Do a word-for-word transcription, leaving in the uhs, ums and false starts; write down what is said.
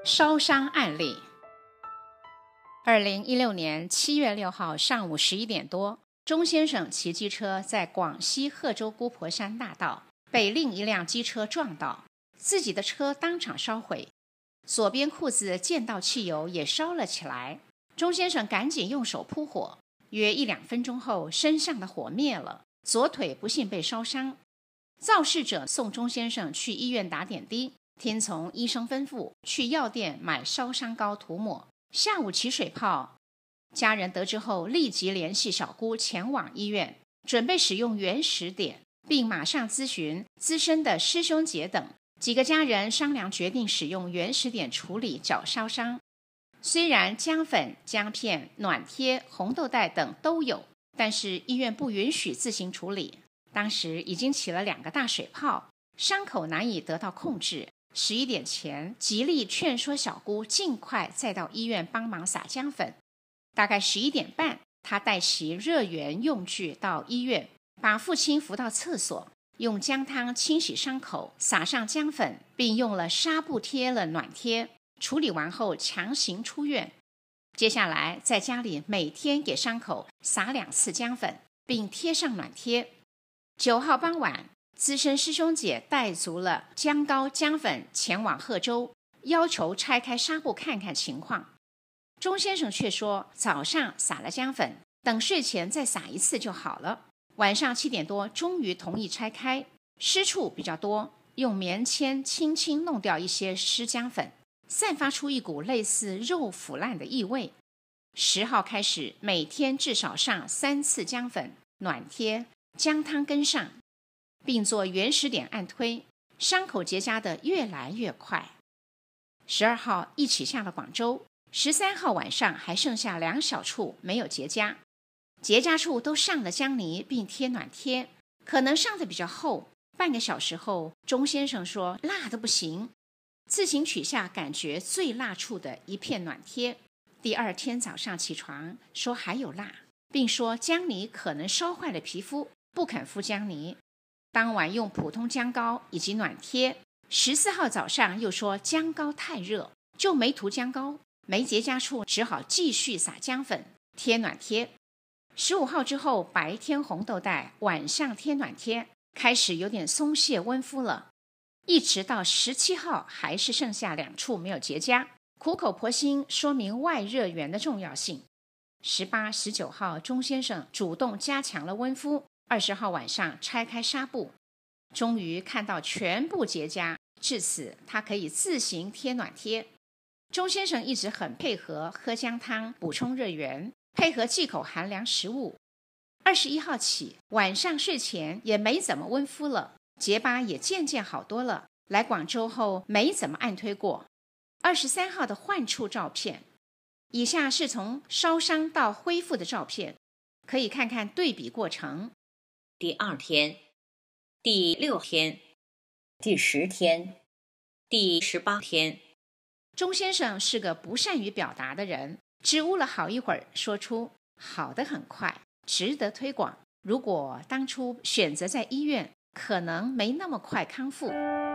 烧伤案例。二零一六年七月六号上午十一点多，钟先生骑机车在广西贺州姑婆山大道被另一辆机车撞到，自己的车当场烧毁，左边裤子溅到汽油也烧了起来。钟先生赶紧用手扑火，约一两分钟后，身上的火灭了，左腿不幸被烧伤。肇事者送钟先生去医院打点滴，听从医生吩咐，去药店买烧伤膏涂抹。下午起水泡，家人得知后立即联系小姑前往医院，准备使用原始碘，并马上咨询资深的师兄姐等。几个家人商量决定使用原始碘处理脚烧伤。虽然姜粉、姜片、暖贴、红豆袋等都有，但是医院不允许自行处理。当时已经起了两个大水泡，伤口难以得到控制。十一点前，极力劝说小姑尽快再到医院帮忙撒姜粉。大概十一点半，她带齐热源用具到医院，把父亲扶到厕所，用姜汤清洗伤口，撒上姜粉，并用了纱布贴了暖贴。处理完后强行出院。接下来在家里每天给伤口撒两次姜粉，并贴上暖贴。九号傍晚，资深师兄姐带足了姜膏、姜粉前往贺州，要求拆开纱布看看情况。钟先生却说早上撒了姜粉，等睡前再撒一次就好了。晚上七点多终于同意拆开，湿处比较多，用棉签轻轻弄掉一些湿姜粉，散发出一股类似肉腐烂的异味。十号开始每天至少上三次姜粉、暖贴、姜汤跟上，并做原始碘按推，伤口结痂的越来越快。十二号一起下了广州，十三号晚上还剩下两小处没有结痂，结痂处都上了姜泥并贴暖贴，可能上的比较厚。半个小时后，钟先生说辣的不行，自行取下感觉最辣处的一片暖贴。第二天早上起床说还有辣，并说姜泥可能烧坏了皮肤，不肯敷姜泥。当晚用普通姜膏以及暖贴。十四号早上又说姜膏太热，就没涂姜膏，没结痂处只好继续撒姜粉贴暖贴。十五号之后白天红豆袋，晚上贴暖贴，开始有点松懈温敷了。一直到十七号还是剩下两处没有结痂，苦口婆心说明外热源的重要性。十八、十九号钟先生主动加强了温敷。二十号晚上拆开纱布，终于看到全部结痂，至此他可以自行贴暖贴。钟先生一直很配合喝姜汤补充热源，配合忌口寒凉食物。二十一号起晚上睡前也没怎么温敷了，结疤也渐渐好多了。来广州后没怎么按推过。二十三号的患处照片，以下是从烧伤到恢复的照片，可以看看对比过程。 第二天、第六天、第十天、第十八天。 钟先生是个不善于表达的人，支吾了好一会儿，说出好得很快，值得推广。如果当初选择在医院，可能没那么快康复。